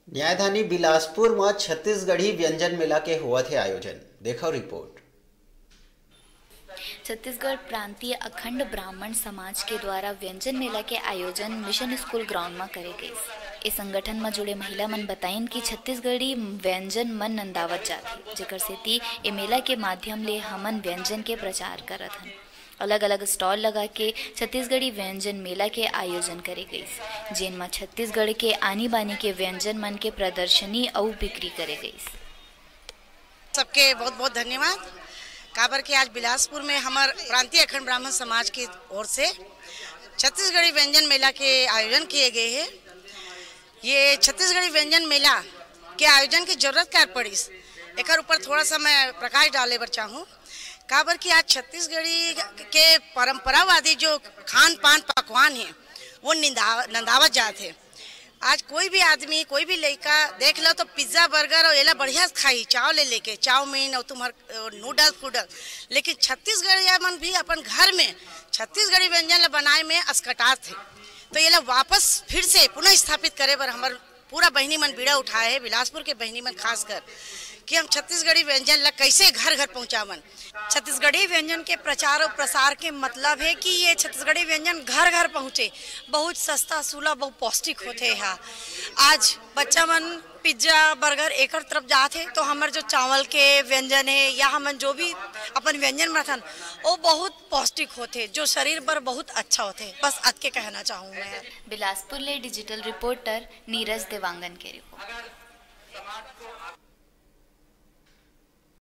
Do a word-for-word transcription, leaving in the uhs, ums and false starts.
न्यायधानी बिलासपुर में छत्तीसगढ़ी व्यंजन मेला के हुआ थे आयोजन। देखो रिपोर्ट। छत्तीसगढ़ प्रांतीय अखंड ब्राह्मण समाज के द्वारा व्यंजन मेला के आयोजन मिशन स्कूल ग्राउंड में करे गए। इस संगठन में जुड़े महिला मन बताइन कि छत्तीसगढ़ी व्यंजन मन नंदावत जाथे, जेकर सेती ए मेला के माध्यम ले हमन व्यंजन के प्रचार करत हन। अलग अलग स्टॉल लगा के छत्तीसगढ़ी व्यंजन मेला के आयोजन करे गई, जेन में छत्तीसगढ़ के आनी बानी के व्यंजन मन के प्रदर्शनी और बिक्री करे गई। सबके बहुत बहुत धन्यवाद। काबर के आज बिलासपुर में हमार प्रांतीय अखंड ब्राह्मण समाज की ओर से छत्तीसगढ़ी व्यंजन मेला के आयोजन किए गए हैं। ये छत्तीसगढ़ी व्यंजन मेला के आयोजन की जरूरत क्या पड़ी, एक ऊपर थोड़ा सा मैं प्रकाश डाले बर चाहूँ। काबर कि आज छत्तीसगढ़ी के परंपरावादी जो खान पान पकवान है वो निंदा नंदावत जाते हैं। आज कोई भी आदमी कोई भी लड़का देख लो तो पिज्ज़ा बर्गर और ये बढ़िया खाई चाव ले लेके चाउमीन और तुम्हार नूडल्स फूडल्स, लेकिन छत्तीसगढ़िया मन भी अपन घर में छत्तीसगढ़ी व्यंजन बनाए में अस्कटात थे। तो ये लोग वापस फिर से पुनः स्थापित करे बर हमार पूरा बहनी मन बीड़ा उठाए है, बिलासपुर के बहनी मन खासकर, कि हम छत्तीसगढ़ी व्यंजन ला कैसे घर घर पहुँचावन। छत्तीसगढ़ी व्यंजन के प्रचार और प्रसार के मतलब है कि ये छत्तीसगढ़ी व्यंजन घर घर पहुँचे, बहुत सस्ता सुलभ बहुत पौष्टिक होते हैं। आज बच्चा मन पिज्जा बर्गर एक तरफ जाते तो हमारे जो चावल के व्यंजन है या हम जो भी अपन व्यंजन बनाथन वो बहुत पौष्टिक होते, जो शरीर पर बहुत अच्छा होते। बस आज के कहना चाहूँ मैं। बिलासपुर ले डिजिटल रिपोर्टर नीरज देवांगन के रिपोर्ट।